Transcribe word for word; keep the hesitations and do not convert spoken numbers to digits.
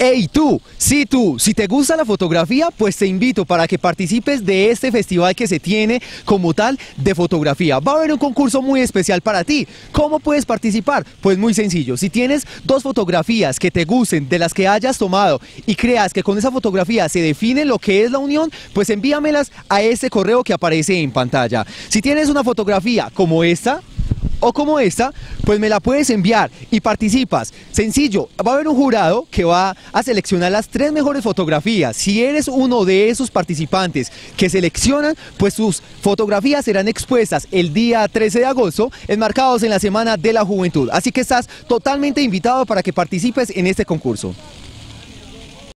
Hey tú, sí tú, si te gusta la fotografía, pues te invito para que participes de este festival que se tiene como tal de fotografía. Va a haber un concurso muy especial para ti. ¿Cómo puedes participar? Pues muy sencillo, si tienes dos fotografías que te gusten, de las que hayas tomado y creas que con esa fotografía se define lo que es la unión, pues envíamelas a este correo que aparece en pantalla. Si tienes una fotografía como esta, o como esta, pues me la puedes enviar y participas. Sencillo, va a haber un jurado que va a seleccionar las tres mejores fotografías. Si eres uno de esos participantes que seleccionan, pues tus fotografías serán expuestas el día trece de agosto, enmarcados en la Semana de la Juventud. Así que estás totalmente invitado para que participes en este concurso.